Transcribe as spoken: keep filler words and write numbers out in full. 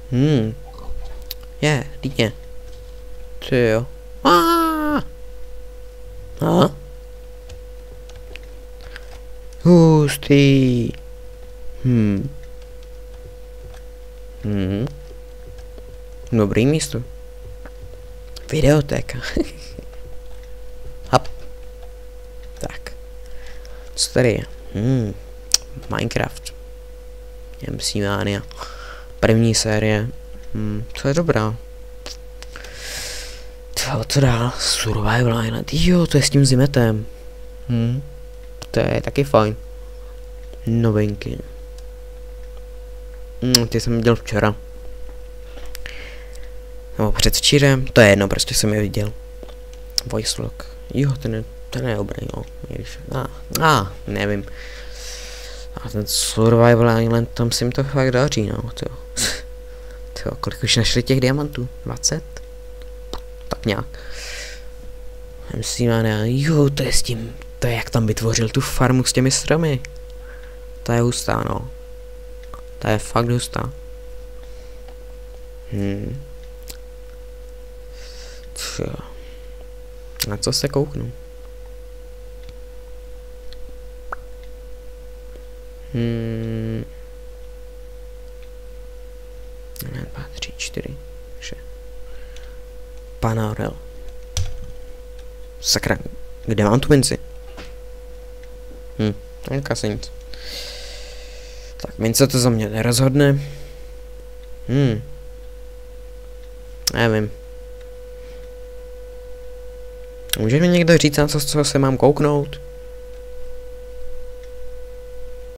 Hmm. Je, dítě. Ty jo. Aaaa. A? Hustý. Hmm. Hmm. Dobrý místo. Videotéka. Hap. Tak. Co tady je? Hmm. Minecraft. M C Mania. První série. Hmm. Co je dobrá? Co, co dál? Survival Island. Jo, to je s tím zimetem. Hmm. To je taky fajn. Novinky. Hmm, ty jsem viděl včera. Nebo předvčírem, to je jedno, prostě jsem je viděl. Voice log. Jo, ten je, ten je dobrý, jo. A, a, nevím. A ten Survival Island, tam si mi to fakt daří, no, to jo, kolik už našli těch diamantů? dvacet? Tak nějak. M C Mania, jo, to je s tím, to je jak tam vytvořil tu farmu s těmi stromy. To je hustá, no. To je fakt hustá. Hmm. Co? Na co se kouknu? Hmm. Jedna, dva, tři, čtyři, šest. Panorel. Sakra, kde mám tu minci? Hm, tak asi nic. Tak mince to za mě nerozhodne. Hm. Nevím. Může mi někdo říct, na co, co se mám kouknout?